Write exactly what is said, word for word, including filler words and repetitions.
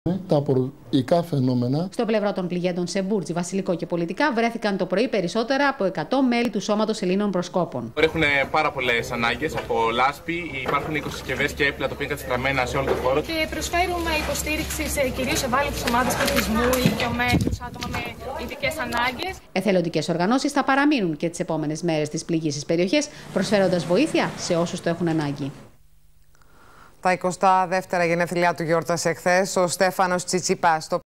Τα απορροϊκά φαινόμενα. Στο πλευρό των πληγέντων σε Μπούρτζι, Βασιλικό και πολιτικά βρέθηκαν το πρωί περισσότερα από εκατό μέλη του Σώματος Ελλήνων Προσκόπων. Έχουν πάρα πολλές ανάγκες από λάσπη, υπάρχουν οικοσυσκευές και έπιπλα τα οποία είναι κατεστραμμένα σε όλο τον χώρο. Και προσφέρουμε υποστήριξη σε κυρίως ευάλωτες ομάδες πληθυσμού, ηλικιωμένους, άτομα με ειδικές ανάγκες. Εθελοντικές οργανώσεις θα παραμείνουν και τις επόμενες μέρες στις πληγήσεις περιοχές, προσφέροντας βοήθεια σε όσους το έχουν ανάγκη. Τα εικοστά δεύτερα γενέθλιά του γιόρτασε χθες ο Στέφανος Τσιτσιπάς.